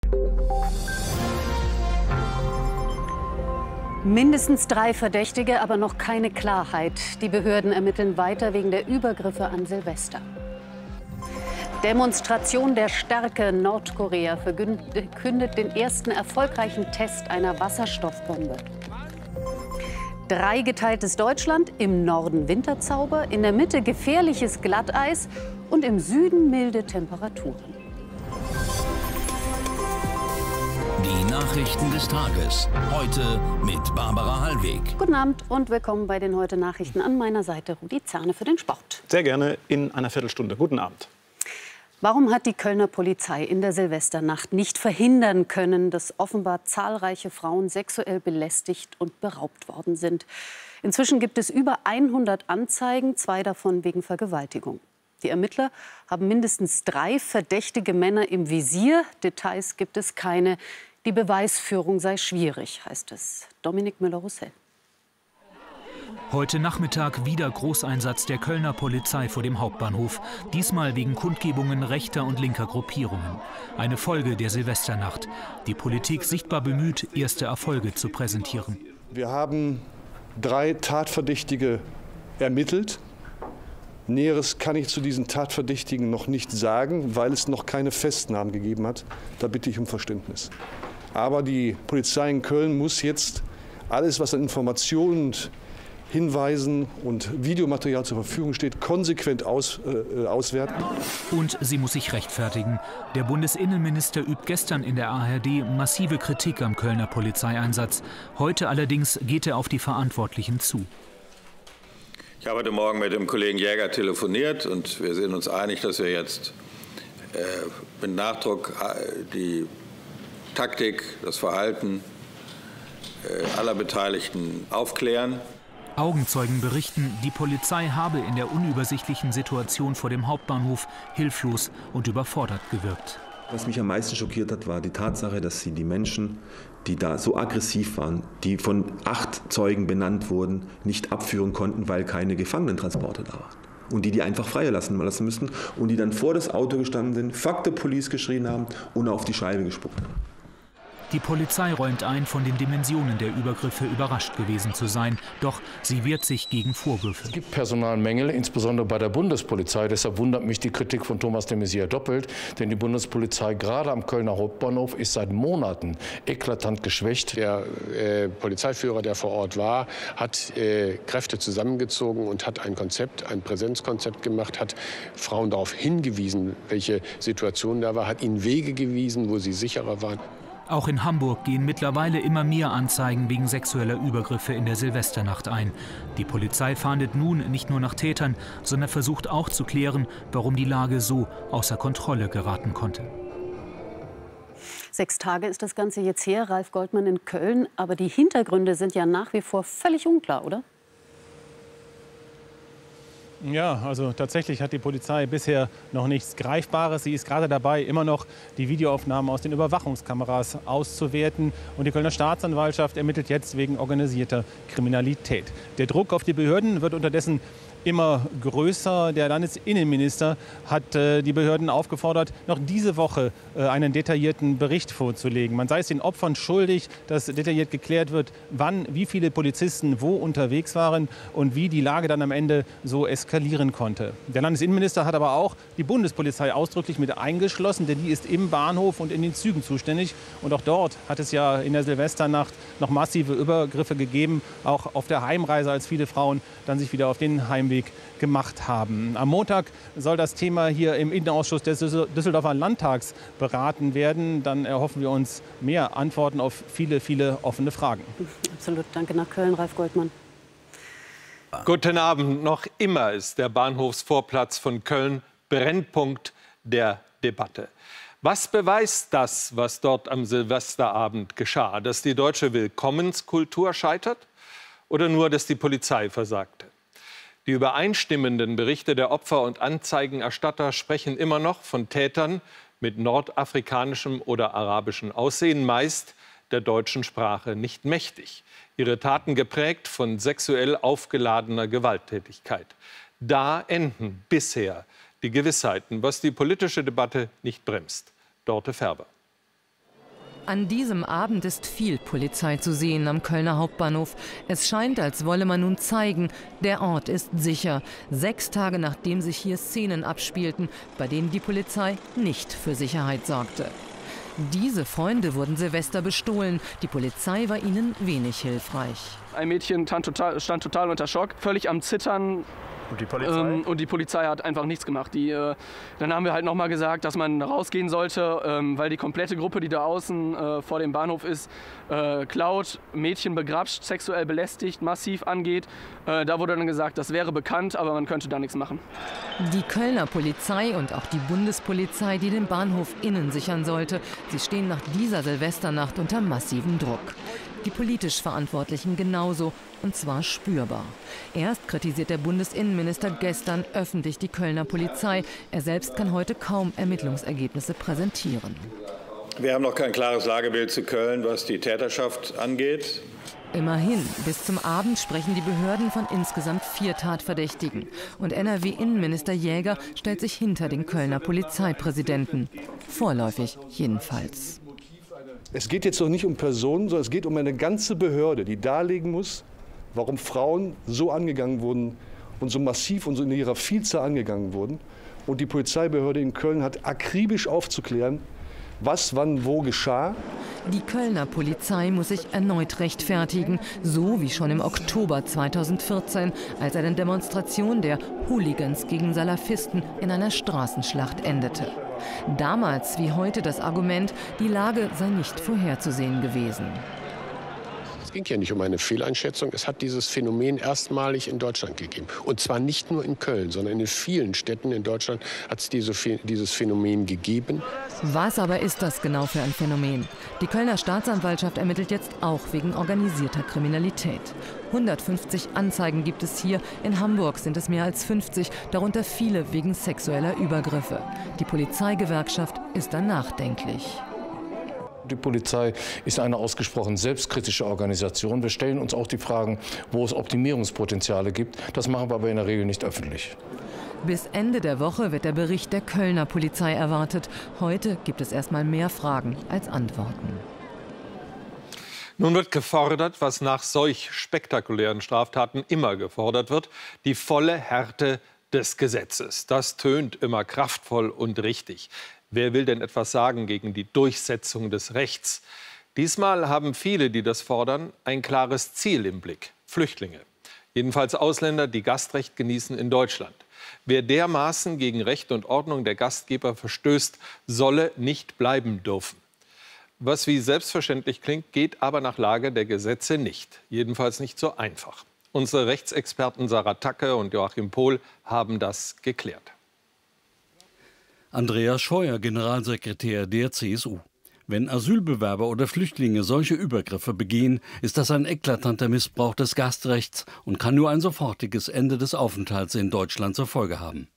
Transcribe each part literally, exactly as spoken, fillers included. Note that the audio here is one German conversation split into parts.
Mindestens drei Verdächtige, aber noch keine Klarheit. Die Behörden ermitteln weiter wegen der Übergriffe an Silvester. Demonstration der Stärke. Nordkorea verkündet den ersten erfolgreichen Test einer Wasserstoffbombe. Dreigeteiltes Deutschland, im Norden Winterzauber, in der Mitte gefährliches Glatteis und im Süden milde Temperaturen. Die Nachrichten des Tages. Heute mit Barbara Hallweg. Guten Abend und willkommen bei den Heute-Nachrichten. An meiner Seite Rudi Zahne für den Sport. Sehr gerne in einer Viertelstunde. Guten Abend. Warum hat die Kölner Polizei in der Silvesternacht nicht verhindern können, dass offenbar zahlreiche Frauen sexuell belästigt und beraubt worden sind? Inzwischen gibt es über hundert Anzeigen, zwei davon wegen Vergewaltigung. Die Ermittler haben mindestens drei verdächtige Männer im Visier. Details gibt es keine. Die Beweisführung sei schwierig, heißt es. Dominik Müller-Roussel. Heute Nachmittag wieder Großeinsatz der Kölner Polizei vor dem Hauptbahnhof. Diesmal wegen Kundgebungen rechter und linker Gruppierungen. Eine Folge der Silvesternacht. Die Politik sichtbar bemüht, erste Erfolge zu präsentieren. Wir haben drei Tatverdächtige ermittelt. Näheres kann ich zu diesen Tatverdächtigen noch nicht sagen, weil es noch keine Festnahmen gegeben hat. Da bitte ich um Verständnis. Aber die Polizei in Köln muss jetzt alles, was an Informationen, Hinweisen und Videomaterial zur Verfügung steht, konsequent aus, äh, auswerten. Und sie muss sich rechtfertigen. Der Bundesinnenminister übt gestern in der A R D massive Kritik am Kölner Polizeieinsatz. Heute allerdings geht er auf die Verantwortlichen zu. Ich habe heute Morgen mit dem Kollegen Jäger telefoniert und wir sind uns einig, dass wir jetzt äh, mit Nachdruck äh, die Taktik, das Verhalten äh, aller Beteiligten aufklären. Augenzeugen berichten, die Polizei habe in der unübersichtlichen Situation vor dem Hauptbahnhof hilflos und überfordert gewirkt. Was mich am meisten schockiert hat, war die Tatsache, dass sie die Menschen, die da so aggressiv waren, die von acht Zeugen benannt wurden, nicht abführen konnten, weil keine Gefangenentransporte da waren. Und die die einfach freie-lassen lassen müssten und die dann vor das Auto gestanden sind, Fuck the Police geschrien haben und auf die Scheibe gespuckt haben. Die Polizei räumt ein, von den Dimensionen der Übergriffe überrascht gewesen zu sein. Doch sie wehrt sich gegen Vorwürfe. Es gibt Personalmängel, insbesondere bei der Bundespolizei. Deshalb wundert mich die Kritik von Thomas de Maizière doppelt. Denn die Bundespolizei gerade am Kölner Hauptbahnhof ist seit Monaten eklatant geschwächt. Der äh, Polizeiführer, der vor Ort war, hat äh, Kräfte zusammengezogen und hat ein Konzept, ein Präsenzkonzept gemacht, hat Frauen darauf hingewiesen, welche Situation da war, hat ihnen Wege gewiesen, wo sie sicherer waren. Auch in Hamburg gehen mittlerweile immer mehr Anzeigen wegen sexueller Übergriffe in der Silvesternacht ein. Die Polizei fahndet nun nicht nur nach Tätern, sondern versucht auch zu klären, warum die Lage so außer Kontrolle geraten konnte. Sechs Tage ist das Ganze jetzt her, Ralf Goldmann in Köln. Aber die Hintergründe sind ja nach wie vor völlig unklar, oder? Ja, also tatsächlich hat die Polizei bisher noch nichts Greifbares. Sie ist gerade dabei, immer noch die Videoaufnahmen aus den Überwachungskameras auszuwerten. Und die Kölner Staatsanwaltschaft ermittelt jetzt wegen organisierter Kriminalität. Der Druck auf die Behörden wird unterdessen immer größer. Der Landesinnenminister hat äh, die Behörden aufgefordert, noch diese Woche äh, einen detaillierten Bericht vorzulegen. Man sei es den Opfern schuldig, dass detailliert geklärt wird, wann, wie viele Polizisten wo unterwegs waren und wie die Lage dann am Ende so eskalieren konnte. Der Landesinnenminister hat aber auch die Bundespolizei ausdrücklich mit eingeschlossen, denn die ist im Bahnhof und in den Zügen zuständig. Und auch dort hat es ja in der Silvesternacht noch massive Übergriffe gegeben, auch auf der Heimreise, als viele Frauen dann sich wieder auf den Heimweg gemacht haben. Am Montag soll das Thema hier im Innenausschuss des Düsseldorfer Landtags beraten werden. Dann erhoffen wir uns mehr Antworten auf viele, viele offene Fragen. Absolut. Danke nach Köln, Ralf Goldmann. Guten Abend. Noch immer ist der Bahnhofsvorplatz von Köln Brennpunkt der Debatte. Was beweist das, was dort am Silvesterabend geschah? Dass die deutsche Willkommenskultur scheitert oder nur, dass die Polizei versagte? Die übereinstimmenden Berichte der Opfer und Anzeigenerstatter sprechen immer noch von Tätern mit nordafrikanischem oder arabischem Aussehen, meist der deutschen Sprache nicht mächtig. Ihre Taten geprägt von sexuell aufgeladener Gewalttätigkeit. Da enden bisher die Gewissheiten, was die politische Debatte nicht bremst. Dorte Färber. An diesem Abend ist viel Polizei zu sehen am Kölner Hauptbahnhof. Es scheint, als wolle man nun zeigen, der Ort ist sicher. Sechs Tage nachdem sich hier Szenen abspielten, bei denen die Polizei nicht für Sicherheit sorgte. Diese Freunde wurden Silvester bestohlen. Die Polizei war ihnen wenig hilfreich. Ein Mädchen stand total, stand total unter Schock, völlig am Zittern. Und die Polizei? Ähm, und die Polizei hat einfach nichts gemacht. Die, äh, dann haben wir halt noch mal gesagt, dass man rausgehen sollte, ähm, weil die komplette Gruppe, die da außen äh, vor dem Bahnhof ist, äh, klaut, Mädchen begrapscht, sexuell belästigt, massiv angeht. Äh, da wurde dann gesagt, das wäre bekannt, aber man könnte da nichts machen. Die Kölner Polizei und auch die Bundespolizei, die den Bahnhof innen sichern sollte, sie stehen nach dieser Silvesternacht unter massivem Druck. Die politisch Verantwortlichen genauso, und zwar spürbar. Erst kritisiert der Bundesinnenminister gestern öffentlich die Kölner Polizei. Er selbst kann heute kaum Ermittlungsergebnisse präsentieren. Wir haben noch kein klares Lagebild zu Köln, was die Täterschaft angeht. Immerhin, bis zum Abend sprechen die Behörden von insgesamt vier Tatverdächtigen. Und N R W-Innenminister Jäger stellt sich hinter den Kölner Polizeipräsidenten. Vorläufig jedenfalls. Es geht jetzt noch nicht um Personen, sondern es geht um eine ganze Behörde, die darlegen muss, warum Frauen so angegangen wurden und so massiv und so in ihrer Vielzahl angegangen wurden. Und die Polizeibehörde in Köln hat akribisch aufzuklären, was wann wo geschah. Die Kölner Polizei muss sich erneut rechtfertigen, so wie schon im Oktober zweitausendvierzehn, als eine Demonstration der Hooligans gegen Salafisten in einer Straßenschlacht endete. Damals wie heute das Argument, die Lage sei nicht vorherzusehen gewesen. Es ging ja nicht um eine Fehleinschätzung. Es hat dieses Phänomen erstmalig in Deutschland gegeben. Und zwar nicht nur in Köln, sondern in vielen Städten in Deutschland hat es diese, dieses Phänomen gegeben. Was aber ist das genau für ein Phänomen? Die Kölner Staatsanwaltschaft ermittelt jetzt auch wegen organisierter Kriminalität. hundertfünfzig Anzeigen gibt es hier. In Hamburg sind es mehr als fünfzig, darunter viele wegen sexueller Übergriffe. Die Polizeigewerkschaft ist da nachdenklich. Die Polizei ist eine ausgesprochen selbstkritische Organisation. Wir stellen uns auch die Fragen, wo es Optimierungspotenziale gibt. Das machen wir aber in der Regel nicht öffentlich. Bis Ende der Woche wird der Bericht der Kölner Polizei erwartet. Heute gibt es erstmal mehr Fragen als Antworten. Nun wird gefordert, was nach solch spektakulären Straftaten immer gefordert wird, die volle Härte des Gesetzes. Das tönt immer kraftvoll und richtig. Wer will denn etwas sagen gegen die Durchsetzung des Rechts? Diesmal haben viele, die das fordern, ein klares Ziel im Blick: Flüchtlinge. Jedenfalls Ausländer, die Gastrecht genießen in Deutschland. Wer dermaßen gegen Recht und Ordnung der Gastgeber verstößt, solle nicht bleiben dürfen. Was wie selbstverständlich klingt, geht aber nach Lage der Gesetze nicht. Jedenfalls nicht so einfach. Unsere Rechtsexperten Sarah Tacke und Joachim Pohl haben das geklärt. Andreas Scheuer, Generalsekretär der C S U. Wenn Asylbewerber oder Flüchtlinge solche Übergriffe begehen, ist das ein eklatanter Missbrauch des Gastrechts und kann nur ein sofortiges Ende des Aufenthalts in Deutschland zur Folge haben.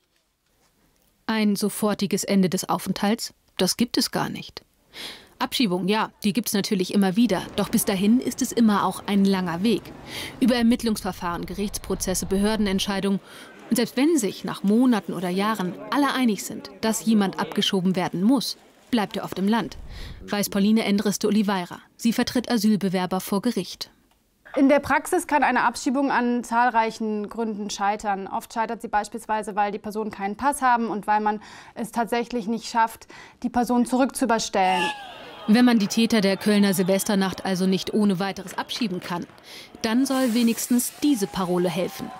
Ein sofortiges Ende des Aufenthalts? Das gibt es gar nicht. Abschiebung, ja, die gibt es natürlich immer wieder. Doch bis dahin ist es immer auch ein langer Weg. Über Ermittlungsverfahren, Gerichtsprozesse, Behördenentscheidungen. Und selbst wenn sich nach Monaten oder Jahren alle einig sind, dass jemand abgeschoben werden muss, bleibt er oft im Land, weiß Pauline Endres de Oliveira. Sie vertritt Asylbewerber vor Gericht. In der Praxis kann eine Abschiebung an zahlreichen Gründen scheitern. Oft scheitert sie beispielsweise, weil die Personen keinen Pass haben und weil man es tatsächlich nicht schafft, die Person zurückzuüberstellen. Wenn man die Täter der Kölner Silvesternacht also nicht ohne weiteres abschieben kann, dann soll wenigstens diese Parole helfen.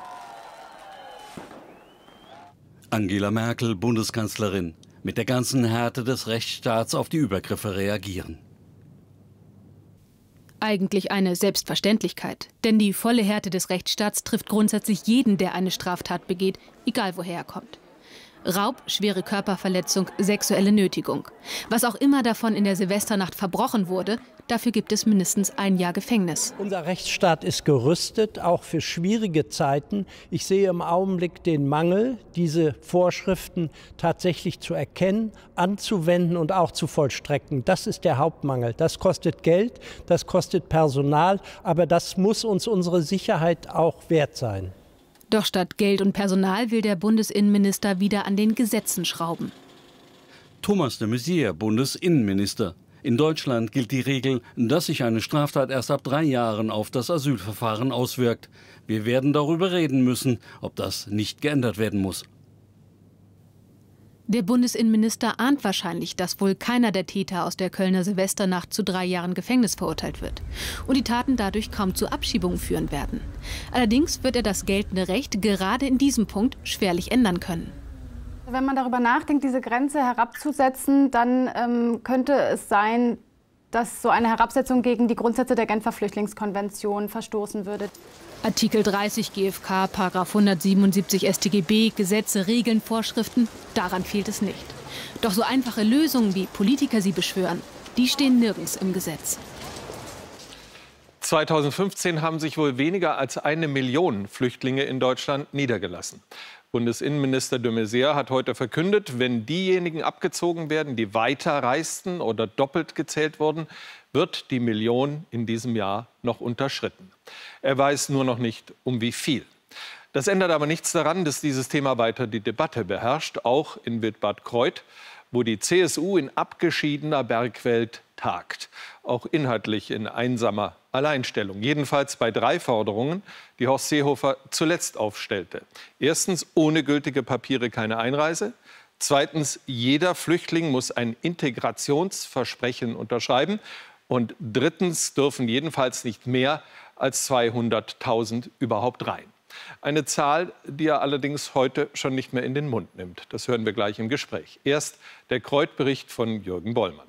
Angela Merkel, Bundeskanzlerin, mit der ganzen Härte des Rechtsstaats auf die Übergriffe reagieren. Eigentlich eine Selbstverständlichkeit. Denn die volle Härte des Rechtsstaats trifft grundsätzlich jeden, der eine Straftat begeht, egal woher er kommt. Raub, schwere Körperverletzung, sexuelle Nötigung. Was auch immer davon in der Silvesternacht verbrochen wurde, dafür gibt es mindestens ein Jahr Gefängnis. Unser Rechtsstaat ist gerüstet, auch für schwierige Zeiten. Ich sehe im Augenblick den Mangel, diese Vorschriften tatsächlich zu erkennen, anzuwenden und auch zu vollstrecken. Das ist der Hauptmangel. Das kostet Geld, das kostet Personal, aber das muss uns unsere Sicherheit auch wert sein. Doch statt Geld und Personal will der Bundesinnenminister wieder an den Gesetzen schrauben. Thomas de Maizière, Bundesinnenminister. In Deutschland gilt die Regel, dass sich eine Straftat erst ab drei Jahren auf das Asylverfahren auswirkt. Wir werden darüber reden müssen, ob das nicht geändert werden muss. Der Bundesinnenminister ahnt wahrscheinlich, dass wohl keiner der Täter aus der Kölner Silvesternacht zu drei Jahren Gefängnis verurteilt wird und die Taten dadurch kaum zu Abschiebungen führen werden. Allerdings wird er das geltende Recht gerade in diesem Punkt schwerlich ändern können. Wenn man darüber nachdenkt, diese Grenze herabzusetzen, dann ähm, könnte es sein, dass so eine Herabsetzung gegen die Grundsätze der Genfer Flüchtlingskonvention verstoßen würde. Artikel dreißig G f K, Paragraph hundertsiebenundsiebzig S t G B, Gesetze, Regeln, Vorschriften, daran fehlt es nicht. Doch so einfache Lösungen, wie Politiker sie beschwören, die stehen nirgends im Gesetz. zweitausendfünfzehn haben sich wohl weniger als eine Million Flüchtlinge in Deutschland niedergelassen. Bundesinnenminister de Maizière hat heute verkündet, wenn diejenigen abgezogen werden, die weiter reisten oder doppelt gezählt wurden, wird die Million in diesem Jahr noch unterschritten. Er weiß nur noch nicht, um wie viel. Das ändert aber nichts daran, dass dieses Thema weiter die Debatte beherrscht, auch in Wildbad Kreuth, wo die C S U in abgeschiedener Bergwelt tagt. Auch inhaltlich in einsamer Alleinstellung. Jedenfalls bei drei Forderungen, die Horst Seehofer zuletzt aufstellte. Erstens, ohne gültige Papiere keine Einreise. Zweitens, jeder Flüchtling muss ein Integrationsversprechen unterschreiben. Und drittens dürfen jedenfalls nicht mehr als zweihunderttausend überhaupt rein. Eine Zahl, die er allerdings heute schon nicht mehr in den Mund nimmt. Das hören wir gleich im Gespräch. Erst der Kreuth-Bericht von Jürgen Bollmann.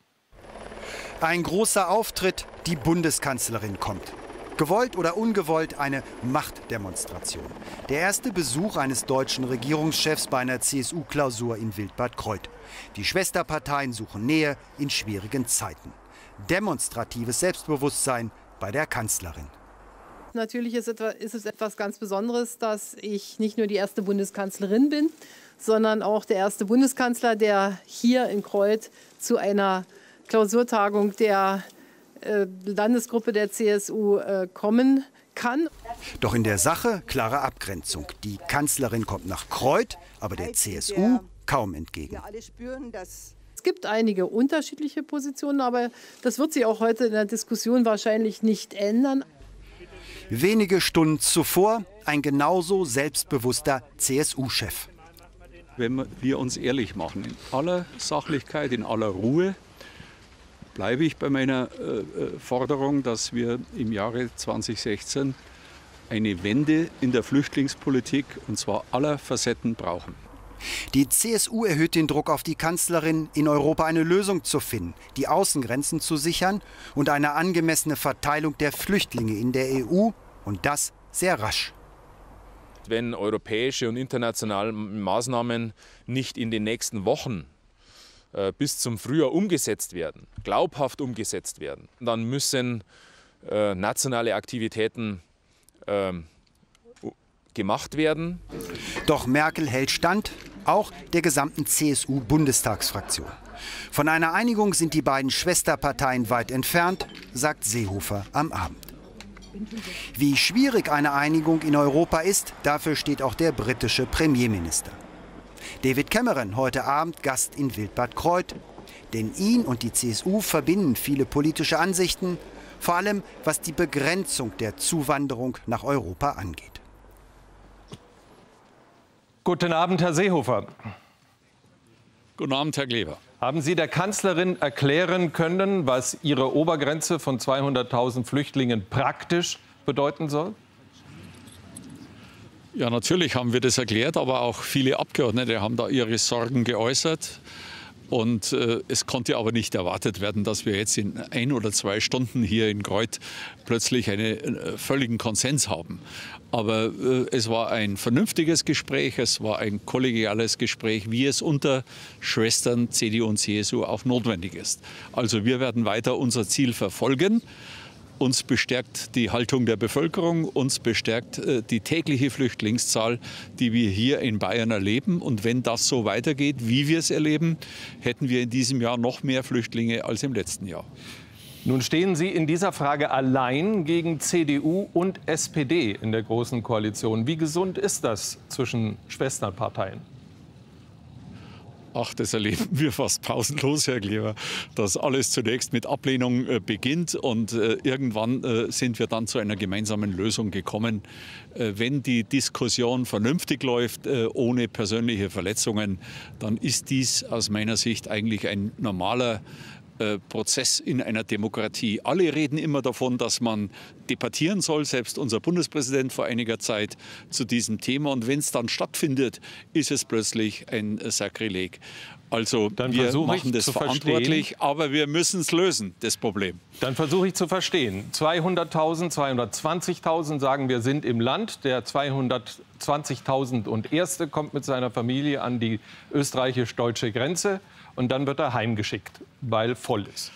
Ein großer Auftritt, die Bundeskanzlerin kommt. Gewollt oder ungewollt eine Machtdemonstration. Der erste Besuch eines deutschen Regierungschefs bei einer C S U-Klausur in Wildbad Kreuth. Die Schwesterparteien suchen Nähe in schwierigen Zeiten. Demonstratives Selbstbewusstsein bei der Kanzlerin. Natürlich ist es etwas ganz Besonderes, dass ich nicht nur die erste Bundeskanzlerin bin, sondern auch der erste Bundeskanzler, der hier in Kreuth zu einer Klausurtagung der äh, Landesgruppe der C S U äh, kommen kann. Doch in der Sache klare Abgrenzung. Die Kanzlerin kommt nach Kreuth, aber der C S U kaum entgegen. Es gibt einige unterschiedliche Positionen, aber das wird sich auch heute in der Diskussion wahrscheinlich nicht ändern. Wenige Stunden zuvor ein genauso selbstbewusster C S U-Chef. Wenn wir uns ehrlich machen, in aller Sachlichkeit, in aller Ruhe, bleibe ich bei meiner äh, Forderung, dass wir im Jahre zweitausendsechzehn eine Wende in der Flüchtlingspolitik, und zwar aller Facetten, brauchen. Die C S U erhöht den Druck auf die Kanzlerin, in Europa eine Lösung zu finden, die Außengrenzen zu sichern und eine angemessene Verteilung der Flüchtlinge in der E U, und das sehr rasch. Wenn europäische und internationale Maßnahmen nicht in den nächsten Wochen äh, bis zum Frühjahr umgesetzt werden, glaubhaft umgesetzt werden, dann müssen äh, nationale Aktivitäten äh, gemacht werden. Doch Merkel hält stand, auch der gesamten C S U-Bundestagsfraktion. Von einer Einigung sind die beiden Schwesterparteien weit entfernt, sagt Seehofer am Abend. Wie schwierig eine Einigung in Europa ist, dafür steht auch der britische Premierminister. David Cameron heute Abend Gast in Wildbad Kreuth. Denn ihn und die C S U verbinden viele politische Ansichten, vor allem was die Begrenzung der Zuwanderung nach Europa angeht. Guten Abend, Herr Seehofer. Guten Abend, Herr Klever. Haben Sie der Kanzlerin erklären können, was Ihre Obergrenze von zweihunderttausend Flüchtlingen praktisch bedeuten soll? Ja, natürlich haben wir das erklärt, aber auch viele Abgeordnete haben da ihre Sorgen geäußert. Und äh, es konnte aber nicht erwartet werden, dass wir jetzt in ein oder zwei Stunden hier in Kreuth plötzlich einen äh, völligen Konsens haben. Aber äh, es war ein vernünftiges Gespräch, es war ein kollegiales Gespräch, wie es unter Schwestern C D U und C S U auch notwendig ist. Also wir werden weiter unser Ziel verfolgen. Uns bestärkt die Haltung der Bevölkerung, uns bestärkt äh, die tägliche Flüchtlingszahl, die wir hier in Bayern erleben. Und wenn das so weitergeht, wie wir es erleben, hätten wir in diesem Jahr noch mehr Flüchtlinge als im letzten Jahr. Nun stehen Sie in dieser Frage allein gegen C D U und S P D in der Großen Koalition. Wie gesund ist das zwischen Schwesterparteien? Ach, das erleben wir fast pausenlos, Herr Klever, dass alles zunächst mit Ablehnung äh, beginnt und äh, irgendwann äh, sind wir dann zu einer gemeinsamen Lösung gekommen. Äh, wenn die Diskussion vernünftig läuft, äh, ohne persönliche Verletzungen, dann ist dies aus meiner Sicht eigentlich ein normaler Prozess in einer Demokratie. Alle reden immer davon, dass man debattieren soll, selbst unser Bundespräsident vor einiger Zeit zu diesem Thema. Und wenn es dann stattfindet, ist es plötzlich ein Sakrileg. Also Dann wir machen ich das zu verantwortlich, verstehen. aber wir müssen es lösen, das Problem. Dann versuche ich zu verstehen. zweihunderttausend, zweihundertzwanzigtausend sagen, wir sind im Land. Der zweihundertzwanzigtausend und erste kommt mit seiner Familie an die österreichisch-deutsche Grenze. Und dann wird er heimgeschickt, weil voll ist.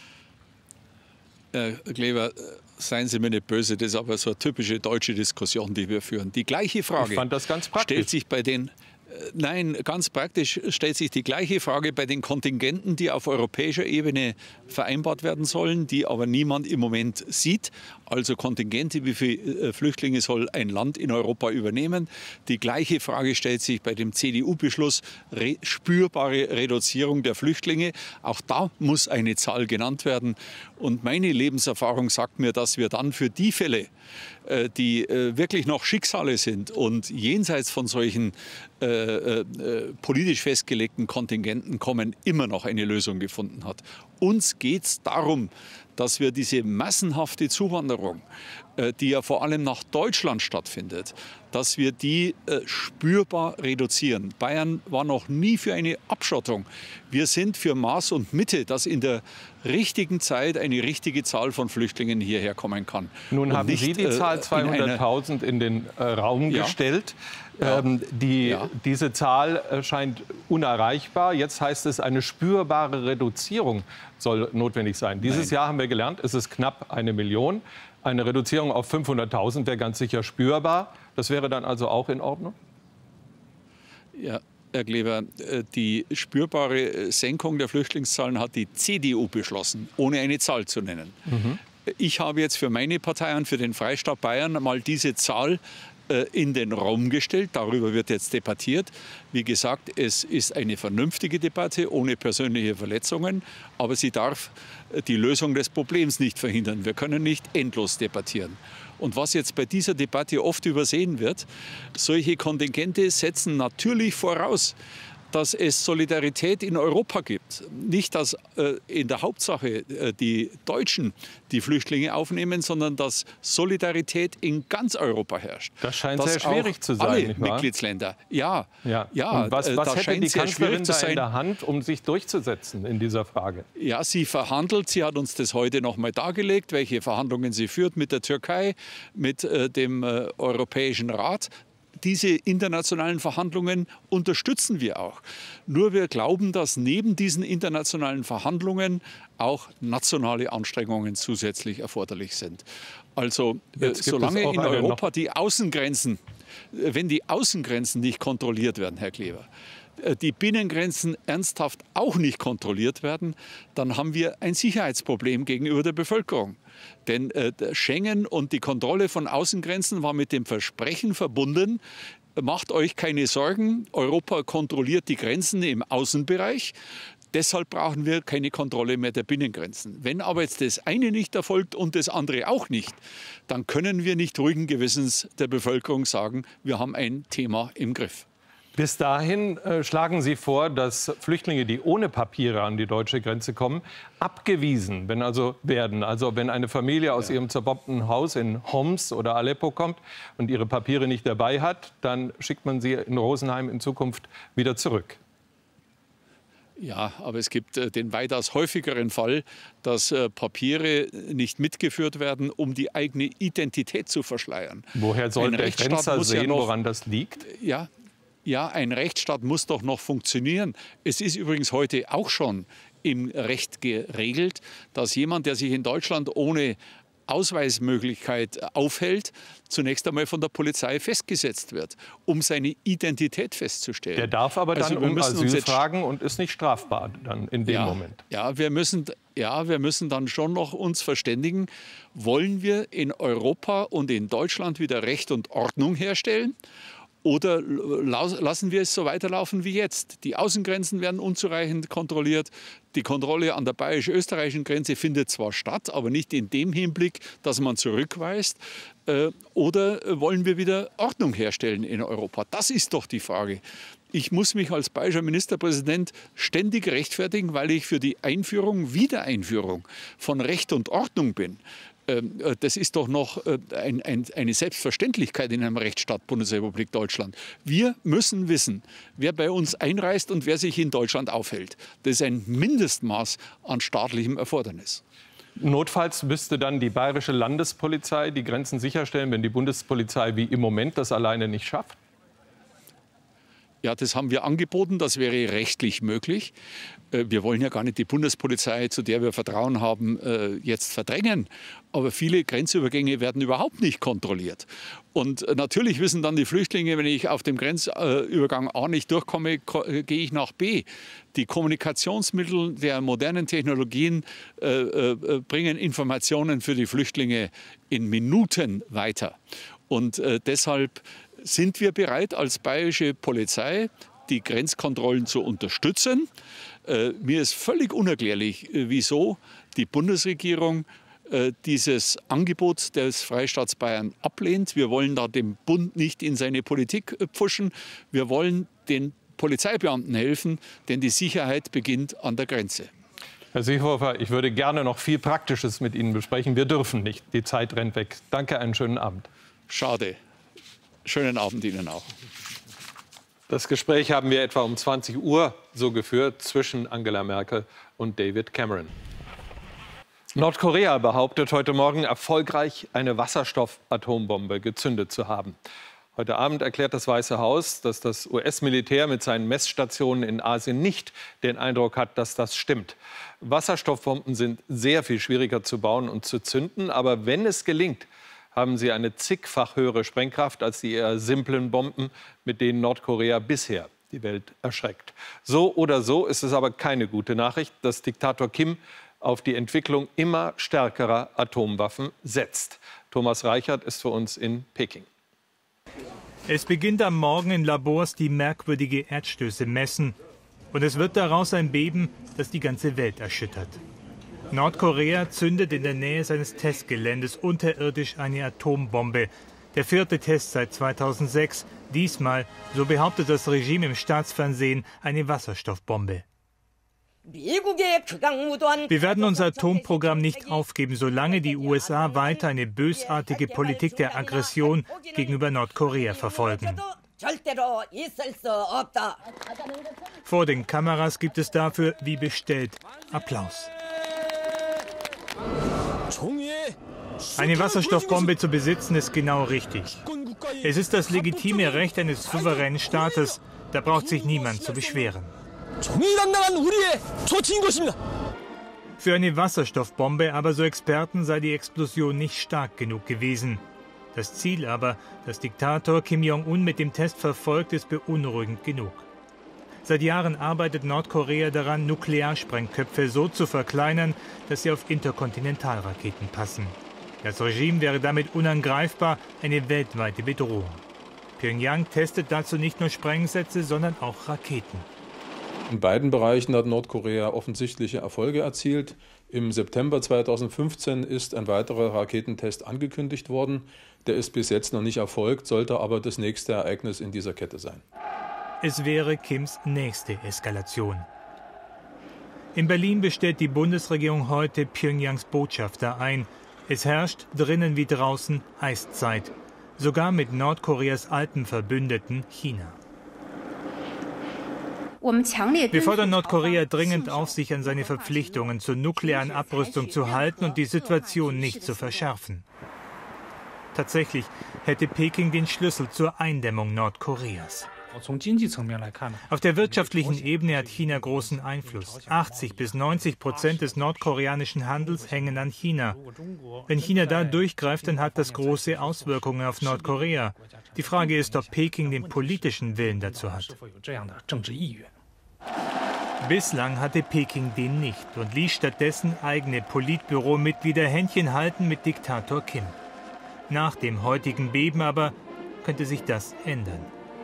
Herr Klever, seien Sie mir nicht böse, das ist aber so eine typische deutsche Diskussion, die wir führen. Die gleiche Frage Ich fand das ganz praktisch. stellt sich bei den Nein, ganz praktisch stellt sich die gleiche Frage bei den Kontingenten, die auf europäischer Ebene vereinbart werden sollen, die aber niemand im Moment sieht. Also Kontingente, wie viele Flüchtlinge soll ein Land in Europa übernehmen? Die gleiche Frage stellt sich bei dem C D U-Beschluss, re spürbare Reduzierung der Flüchtlinge. Auch da muss eine Zahl genannt werden. Und meine Lebenserfahrung sagt mir, dass wir dann für die Fälle, die wirklich noch Schicksale sind und jenseits von solchen äh, äh, politisch festgelegten Kontingenten kommen, immer noch eine Lösung gefunden hat. Uns geht es darum, dass wir diese massenhafte Zuwanderung, äh, die ja vor allem nach Deutschland stattfindet, dass wir die äh, spürbar reduzieren. Bayern war noch nie für eine Abschottung. Wir sind für Maß und Mitte, dass in der richtigen Zeit eine richtige Zahl von Flüchtlingen hierher kommen kann. Nun und haben nicht, Sie die Zahl äh, zweihunderttausend in den äh, Raum Ja. gestellt. Ja. Ähm, die, Ja. Diese Zahl äh, scheint unerreichbar. Jetzt heißt es, eine spürbare Reduzierung soll notwendig sein. Dieses Nein. Jahr haben wir gelernt, es ist knapp eine Million. Eine Reduzierung auf fünfhunderttausend wäre ganz sicher spürbar. Das wäre dann also auch in Ordnung? Ja, Herr Klever, die spürbare Senkung der Flüchtlingszahlen hat die C D U beschlossen, ohne eine Zahl zu nennen. Mhm. Ich habe jetzt für meine Partei und für den Freistaat Bayern mal diese Zahl in den Raum gestellt. Darüber wird jetzt debattiert. Wie gesagt, es ist eine vernünftige Debatte ohne persönliche Verletzungen, aber sie darf die Lösung des Problems nicht verhindern. Wir können nicht endlos debattieren. Und was jetzt bei dieser Debatte oft übersehen wird, solche Kontingente setzen natürlich voraus, dass es Solidarität in Europa gibt. Nicht, dass äh, in der Hauptsache äh, die Deutschen die Flüchtlinge aufnehmen, sondern dass Solidarität in ganz Europa herrscht. Das scheint dass sehr schwierig auch zu sein, alle nicht wahr? Mitgliedsländer. Ja, Ja. ja. Und was, äh, was das hätte scheint die sehr Kanzlerin schwierig zu da in sein. der Hand, um sich durchzusetzen in dieser Frage? Ja, sie verhandelt. Sie hat uns das heute noch mal dargelegt, welche Verhandlungen sie führt mit der Türkei, mit äh, dem äh, Europäischen Rat. Diese internationalen Verhandlungen unterstützen wir auch. Nur wir glauben, dass neben diesen internationalen Verhandlungen auch nationale Anstrengungen zusätzlich erforderlich sind. Also äh, solange in Europa die Außengrenzen, äh, wenn die Außengrenzen nicht kontrolliert werden, Herr Klever, die Binnengrenzen ernsthaft auch nicht kontrolliert werden, dann haben wir ein Sicherheitsproblem gegenüber der Bevölkerung. Denn äh, Schengen und die Kontrolle von Außengrenzen war mit dem Versprechen verbunden, macht euch keine Sorgen, Europa kontrolliert die Grenzen im Außenbereich. Deshalb brauchen wir keine Kontrolle mehr der Binnengrenzen. Wenn aber jetzt das eine nicht erfolgt und das andere auch nicht, dann können wir nicht ruhigen Gewissens der Bevölkerung sagen, wir haben ein Thema im Griff. Bis dahin äh, schlagen Sie vor, dass Flüchtlinge, die ohne Papiere an die deutsche Grenze kommen, abgewiesen wenn also werden. Also wenn eine Familie aus ja. ihrem zerbombten Haus in Homs oder Aleppo kommt und ihre Papiere nicht dabei hat, dann schickt man sie in Rosenheim in Zukunft wieder zurück. Ja, aber es gibt äh, den weitaus häufigeren Fall, dass äh, Papiere nicht mitgeführt werden, um die eigene Identität zu verschleiern. Woher soll Ein der Rechtsstaat Grenzer muss sehen, ja noch, woran das liegt? Ja, ja, ein Rechtsstaat muss doch noch funktionieren. Es ist übrigens heute auch schon im Recht geregelt, dass jemand, der sich in Deutschland ohne Ausweismöglichkeit aufhält, zunächst einmal von der Polizei festgesetzt wird, um seine Identität festzustellen. Der darf aber dann also wir um müssen Asyl uns jetzt fragen und ist nicht strafbar dann in dem ja, Moment. Ja, wir müssen, ja, wir müssen dann schon noch uns verständigen, wollen wir in Europa und in Deutschland wieder Recht und Ordnung herstellen? Oder lassen wir es so weiterlaufen wie jetzt? Die Außengrenzen werden unzureichend kontrolliert. Die Kontrolle an der bayerisch-österreichischen Grenze findet zwar statt, aber nicht in dem Hinblick, dass man zurückweist. Oder wollen wir wieder Ordnung herstellen in Europa? Das ist doch die Frage. Ich muss mich als bayerischer Ministerpräsident ständig rechtfertigen, weil ich für die Einführung, Wiedereinführung von Recht und Ordnung bin. Das ist doch noch ein, ein, eine Selbstverständlichkeit in einem Rechtsstaat Bundesrepublik Deutschland. Wir müssen wissen, wer bei uns einreist und wer sich in Deutschland aufhält. Das ist ein Mindestmaß an staatlichem Erfordernis. Notfalls müsste dann die bayerische Landespolizei die Grenzen sicherstellen, wenn die Bundespolizei wie im Moment das alleine nicht schafft? Ja, das haben wir angeboten, das wäre rechtlich möglich. Wir wollen ja gar nicht die Bundespolizei, zu der wir Vertrauen haben, jetzt verdrängen. Aber viele Grenzübergänge werden überhaupt nicht kontrolliert. Und natürlich wissen dann die Flüchtlinge, wenn ich auf dem Grenzübergang A nicht durchkomme, gehe ich nach B. Die Kommunikationsmittel der modernen Technologien bringen Informationen für die Flüchtlinge in Minuten weiter. Und deshalb sind wir bereit, als bayerische Polizei die Grenzkontrollen zu unterstützen. Äh, mir ist völlig unerklärlich, äh, wieso die Bundesregierung äh, dieses Angebot des Freistaats Bayern ablehnt. Wir wollen da dem Bund nicht in seine Politik äh, pfuschen. Wir wollen den Polizeibeamten helfen, denn die Sicherheit beginnt an der Grenze. Herr Seehofer, ich würde gerne noch viel Praktisches mit Ihnen besprechen. Wir dürfen nicht. Die Zeit rennt weg. Danke, einen schönen Abend. Schade. Schönen Abend Ihnen auch. Das Gespräch haben wir etwa um zwanzig Uhr so geführt zwischen Angela Merkel und David Cameron. Nordkorea behauptet heute Morgen erfolgreich eine Wasserstoffatombombe gezündet zu haben. Heute Abend erklärt das Weiße Haus, dass das U S-Militär mit seinen Messstationen in Asien nicht den Eindruck hat, dass das stimmt. Wasserstoffbomben sind sehr viel schwieriger zu bauen und zu zünden, aber wenn es gelingt, haben sie eine zigfach höhere Sprengkraft als die eher simplen Bomben, mit denen Nordkorea bisher die Welt erschreckt. So oder so ist es aber keine gute Nachricht, dass Diktator Kim auf die Entwicklung immer stärkerer Atomwaffen setzt. Thomas Reichert ist für uns in Peking. Es beginnt am Morgen in Labors, die merkwürdige Erdstöße messen. Und es wird daraus ein Beben, das die ganze Welt erschüttert. Nordkorea zündet in der Nähe seines Testgeländes unterirdisch eine Atombombe. Der vierte Test seit zweitausendsechs. Diesmal, so behauptet das Regime im Staatsfernsehen, eine Wasserstoffbombe. Wir werden unser Atomprogramm nicht aufgeben, solange die U S A weiter eine bösartige Politik der Aggression gegenüber Nordkorea verfolgen. Vor den Kameras gibt es dafür, wie bestellt, Applaus. Eine Wasserstoffbombe zu besitzen ist genau richtig. Es ist das legitime Recht eines souveränen Staates. Da braucht sich niemand zu beschweren. Für eine Wasserstoffbombe, aber so Experten, sei die Explosion nicht stark genug gewesen. Das Ziel aber, das Diktator Kim Jong-un mit dem Test verfolgt, ist beunruhigend genug. Seit Jahren arbeitet Nordkorea daran, Nuklearsprengköpfe so zu verkleinern, dass sie auf Interkontinentalraketen passen. Das Regime wäre damit unangreifbar, eine weltweite Bedrohung. Pyongyang testet dazu nicht nur Sprengsätze, sondern auch Raketen. In beiden Bereichen hat Nordkorea offensichtliche Erfolge erzielt. Im September zweitausendfünfzehn ist ein weiterer Raketentest angekündigt worden. Der ist bis jetzt noch nicht erfolgt, sollte aber das nächste Ereignis in dieser Kette sein. Es wäre Kims nächste Eskalation. In Berlin bestellt die Bundesregierung heute Pyongyangs Botschafter ein. Es herrscht drinnen wie draußen Eiszeit, sogar mit Nordkoreas alten Verbündeten China. Wir fordern Nordkorea dringend auf, sich an seine Verpflichtungen zur nuklearen Abrüstung zu halten und die Situation nicht zu verschärfen. Tatsächlich hätte Peking den Schlüssel zur Eindämmung Nordkoreas. Auf der wirtschaftlichen Ebene hat China großen Einfluss. achtzig bis neunzig Prozent des nordkoreanischen Handels hängen an China. Wenn China da durchgreift, dann hat das große Auswirkungen auf Nordkorea. Die Frage ist, ob Peking den politischen Willen dazu hat. Bislang hatte Peking den nicht und ließ stattdessen eigene Politbüromitglieder Händchen halten mit Diktator Kim. Nach dem heutigen Beben aber könnte sich das ändern.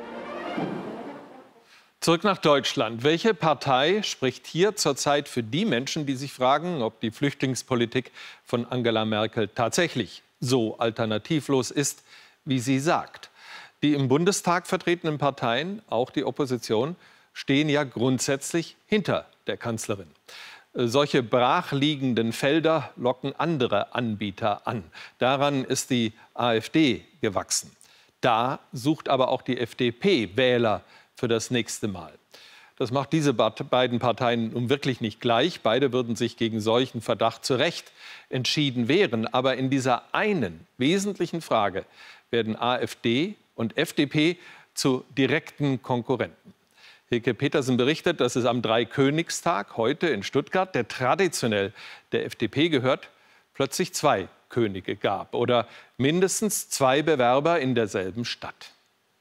Zurück nach Deutschland. Welche Partei spricht hier zurzeit für die Menschen, die sich fragen, ob die Flüchtlingspolitik von Angela Merkel tatsächlich so alternativlos ist, wie sie sagt? Die im Bundestag vertretenen Parteien, auch die Opposition, stehen ja grundsätzlich hinter der Kanzlerin. Solche brachliegenden Felder locken andere Anbieter an. Daran ist die AfD gewachsen. Da sucht aber auch die F D P Wähler für das nächste Mal. Das macht diese beiden Parteien nun wirklich nicht gleich. Beide würden sich gegen solchen Verdacht zu Recht entschieden wehren. Aber in dieser einen wesentlichen Frage werden AfD und F D P zu direkten Konkurrenten. Hilke Petersen berichtet, dass es am Dreikönigstag heute in Stuttgart, der traditionell der F D P gehört, plötzlich zwei Könige gab oder mindestens zwei Bewerber in derselben Stadt.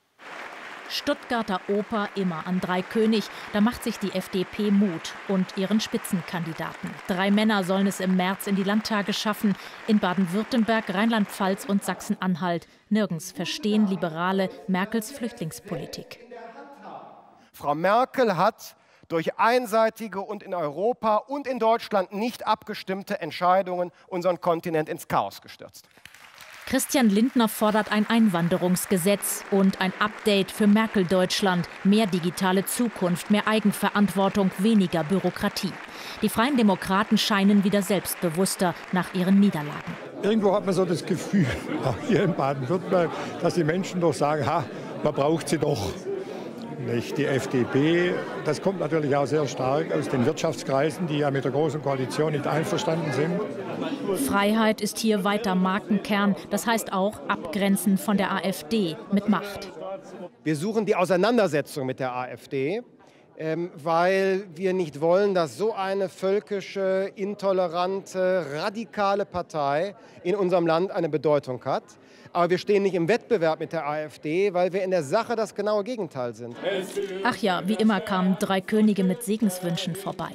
Stuttgarter Oper immer an Dreikönig. Da macht sich die F D P Mut und ihren Spitzenkandidaten. Drei Männer sollen es im März in die Landtage schaffen. In Baden-Württemberg, Rheinland-Pfalz und Sachsen-Anhalt. Nirgends verstehen Liberale Merkels Flüchtlingspolitik. Frau Merkel hat durch einseitige und in Europa und in Deutschland nicht abgestimmte Entscheidungen unseren Kontinent ins Chaos gestürzt. Christian Lindner fordert ein Einwanderungsgesetz und ein Update für Merkel-Deutschland. Mehr digitale Zukunft, mehr Eigenverantwortung, weniger Bürokratie. Die Freien Demokraten scheinen wieder selbstbewusster nach ihren Niederlagen. Irgendwo hat man so das Gefühl, auch hier in Baden-Württemberg, dass die Menschen doch sagen, ha, man braucht sie doch. Nicht? Die F D P, das kommt natürlich auch sehr stark aus den Wirtschaftskreisen, die ja mit der Großen Koalition nicht einverstanden sind. Freiheit ist hier weiter Markenkern. Das heißt auch Abgrenzen von der AfD mit Macht. Wir suchen die Auseinandersetzung mit der AfD, ähm, weil wir nicht wollen, dass so eine völkische, intolerante, radikale Partei in unserem Land eine Bedeutung hat. Aber wir stehen nicht im Wettbewerb mit der AfD, weil wir in der Sache das genaue Gegenteil sind. Ach ja, wie immer kamen drei Könige mit Segenswünschen vorbei.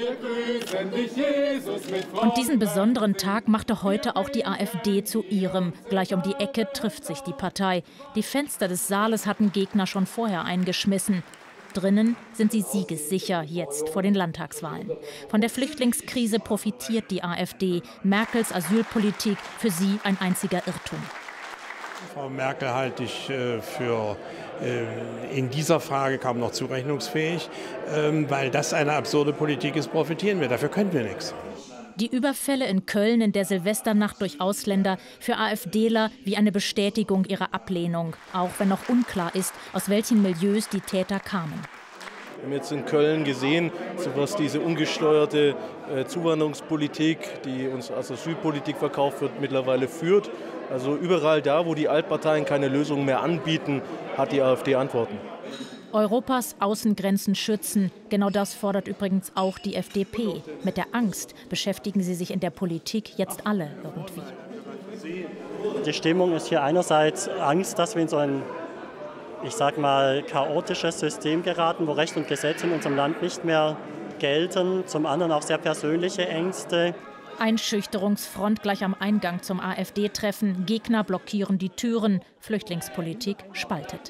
Und diesen besonderen Tag machte heute auch die AfD zu ihrem. Gleich um die Ecke trifft sich die Partei. Die Fenster des Saales hatten Gegner schon vorher eingeschmissen. Drinnen sind sie siegessicher jetzt vor den Landtagswahlen. Von der Flüchtlingskrise profitiert die AfD. Merkels Asylpolitik für sie ein einziger Irrtum. Frau Merkel halte ich äh, für äh, in dieser Frage kaum noch zurechnungsfähig, äh, weil das eine absurde Politik ist, profitieren wir. Dafür können wir nichts. Die Überfälle in Köln in der Silvesternacht durch Ausländer für AfDler wie eine Bestätigung ihrer Ablehnung, auch wenn noch unklar ist, aus welchen Milieus die Täter kamen. Wir haben jetzt in Köln gesehen, was diese ungesteuerte äh, Zuwanderungspolitik, die uns als Asylpolitik verkauft wird, mittlerweile führt. Also überall da, wo die Altparteien keine Lösungen mehr anbieten, hat die AfD Antworten. Europas Außengrenzen schützen. Genau das fordert übrigens auch die F D P. Mit der Angst beschäftigen sie sich in der Politik jetzt alle irgendwie. Die Stimmung ist hier einerseits Angst, dass wir in so ein, ich sag mal, chaotisches System geraten, wo Recht und Gesetz in unserem Land nicht mehr gelten. Zum anderen auch sehr persönliche Ängste. Einschüchterungsfront gleich am Eingang zum AfD-Treffen. Gegner blockieren die Türen. Flüchtlingspolitik spaltet.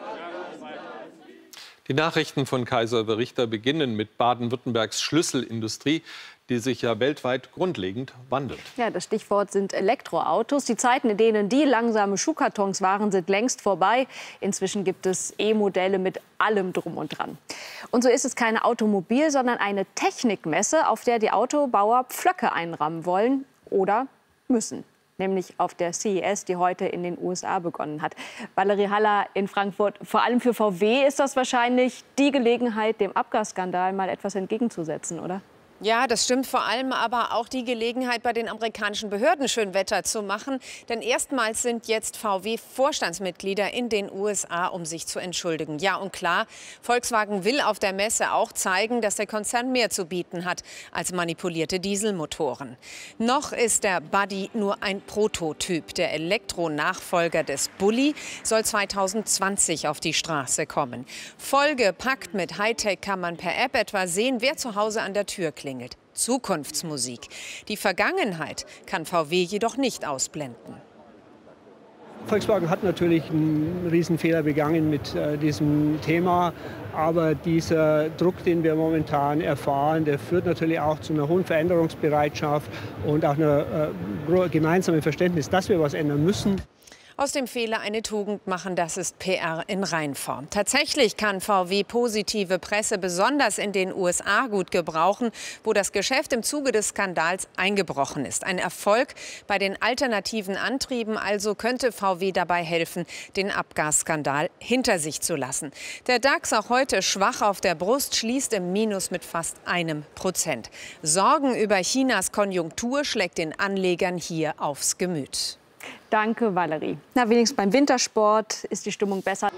Die Nachrichten von Kaiser Berichter beginnen mit Baden-Württembergs Schlüsselindustrie, die sich ja weltweit grundlegend wandelt. Ja, das Stichwort sind Elektroautos. Die Zeiten, in denen die langsame Schuhkartons waren, sind längst vorbei. Inzwischen gibt es E-Modelle mit allem Drum und Dran. Und so ist es keine Automobil-, sondern eine Technikmesse, auf der die Autobauer Pflöcke einrahmen wollen oder müssen. Nämlich auf der C E S, die heute in den U S A begonnen hat. Valerie Haller in Frankfurt. Vor allem für V W ist das wahrscheinlich die Gelegenheit, dem Abgasskandal mal etwas entgegenzusetzen, oder? Ja, das stimmt, vor allem aber auch die Gelegenheit, bei den amerikanischen Behörden schön Wetter zu machen. Denn erstmals sind jetzt V W-Vorstandsmitglieder in den U S A, um sich zu entschuldigen. Ja, und klar, Volkswagen will auf der Messe auch zeigen, dass der Konzern mehr zu bieten hat als manipulierte Dieselmotoren. Noch ist der Buddy nur ein Prototyp. Der Elektronachfolger des Bulli soll zweitausendzwanzig auf die Straße kommen. Vollgepackt mit Hightech kann man per App etwa sehen, wer zu Hause an der Tür klingelt. Zukunftsmusik. Die Vergangenheit kann V W jedoch nicht ausblenden. Volkswagen hat natürlich einen Riesenfehler begangen mit äh, diesem Thema. Aber dieser Druck, den wir momentan erfahren, der führt natürlich auch zu einer hohen Veränderungsbereitschaft und auch einer äh, gemeinsamen Verständnis, dass wir was ändern müssen. Aus dem Fehler eine Tugend machen, das ist P R in Reinform. Tatsächlich kann V W positive Presse besonders in den U S A gut gebrauchen, wo das Geschäft im Zuge des Skandals eingebrochen ist. Ein Erfolg bei den alternativen Antrieben, also könnte V W dabei helfen, den Abgasskandal hinter sich zu lassen. Der DAX, auch heute schwach auf der Brust, schließt im Minus mit fast einem Prozent. Sorgen über Chinas Konjunktur schlägt den Anlegern hier aufs Gemüt. Danke, Valerie. Na, wenigstens beim Wintersport ist die Stimmung besser.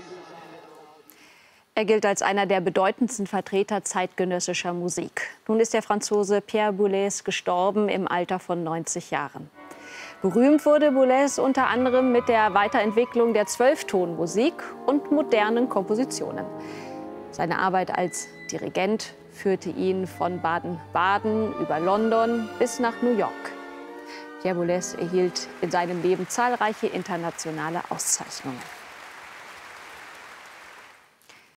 Er gilt als einer der bedeutendsten Vertreter zeitgenössischer Musik. Nun ist der Franzose Pierre Boulez gestorben im Alter von neunzig Jahren. Berühmt wurde Boulez unter anderem mit der Weiterentwicklung der Zwölftonmusik und modernen Kompositionen. Seine Arbeit als Dirigent führte ihn von Baden-Baden über London bis nach New York. Pierre Boulez erhielt in seinem Leben zahlreiche internationale Auszeichnungen.